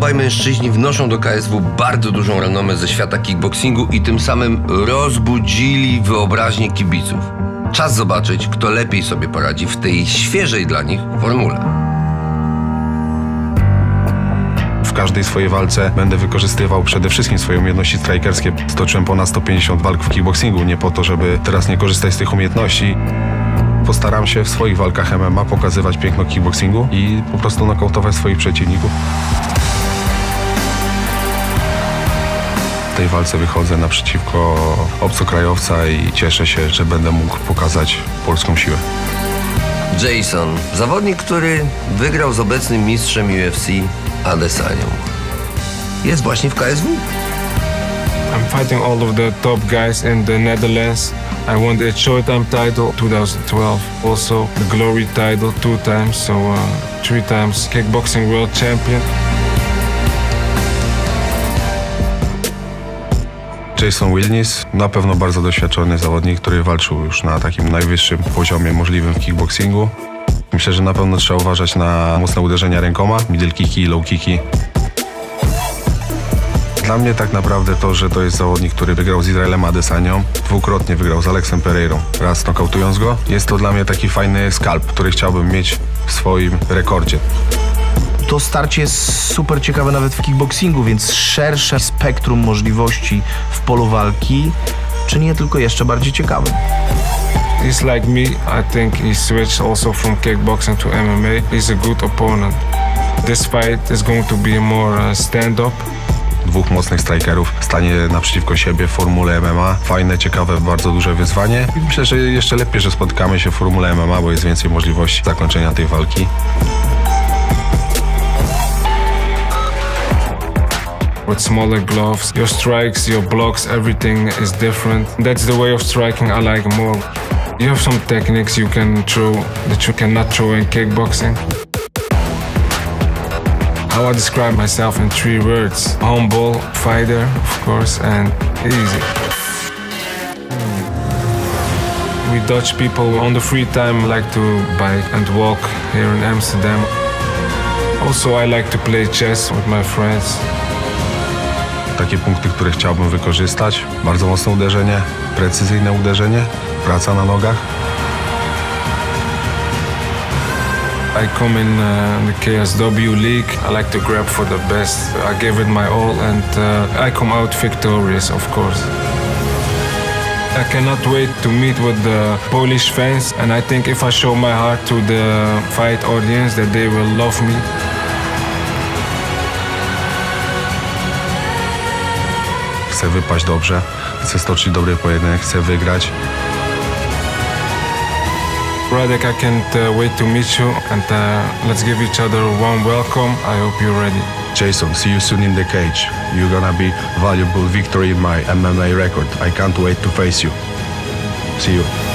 Obaj mężczyźni wnoszą do KSW bardzo dużą renomę ze świata kickboxingu i tym samym rozbudzili wyobraźnię kibiców. Czas zobaczyć, kto lepiej sobie poradzi w tej świeżej dla nich formule. W każdej swojej walce będę wykorzystywał przede wszystkim swoje umiejętności strajkerskie. Stoczyłem ponad 150 walk w kickboxingu, nie po to, żeby teraz nie korzystać z tych umiejętności. Postaram się w swoich walkach MMA pokazywać piękno kickboxingu i po prostu nokautować swoich przeciwników. W tej walce wychodzę naprzeciwko obcokrajowca i cieszę się, że będę mógł pokazać polską siłę. Jason, zawodnik, który wygrał z obecnym mistrzem UFC Adesanią, jest właśnie w KSW. I'm fighting all of the top guys in the Netherlands. I won the Showtime title 2012, also the Glory title 2 times, so 3 times kickboxing world champion. Jason Wilnis, na pewno bardzo doświadczony zawodnik, który walczył już na takim najwyższym poziomie możliwym w kickboxingu. Myślę, że na pewno trzeba uważać na mocne uderzenia rękoma, middle kicki, low kicki. Dla mnie tak naprawdę to, że to jest zawodnik, który wygrał z Izraelem Adesanią, dwukrotnie wygrał z Alexem Pereirą, raz nokautując go, jest to dla mnie taki fajny skalp, który chciałbym mieć w swoim rekordzie. To starcie jest super ciekawe nawet w kickboxingu, więc szersze spektrum możliwości w polu walki czyni je tylko jeszcze bardziej ciekawym. He's like me. I think he switched also from kickboxing to MMA. He's a good opponent. This fight is going to be more stand-up. Dwóch mocnych strikerów stanie naprzeciwko siebie w formule MMA. Fajne, ciekawe, bardzo duże wyzwanie. I myślę, że jeszcze lepiej, że spotkamy się w formule MMA, bo jest więcej możliwości zakończenia tej walki. With smaller gloves, your strikes, your blocks, everything is different. That's the way of striking I like more. You have some techniques you can throw that you cannot throw in kickboxing. How I describe myself in 3 words: humble, fighter, of course, and easy. We Dutch people on the free time like to bike and walk here in Amsterdam. Also, I like to play chess with my friends. Takie punkty, które chciałbym wykorzystać. Bardzo mocne uderzenie, precyzyjne uderzenie, praca na nogach. I come in the KSW league. I like to grab for the best. I give it my all and I come out victorious, of course. I cannot wait to meet with the Polish fans, and I think if I show my heart to the fight audience that they will love me. Chcę wypaść dobrze, chcę stoczyć dobry pojedynek, chcę wygrać. Radek, I can't wait to meet you and let's give each other a warm welcome. I hope you're ready. Jason, see you soon in the cage. You're gonna be valuable victory in my MMA record. I can't wait to face you. See you.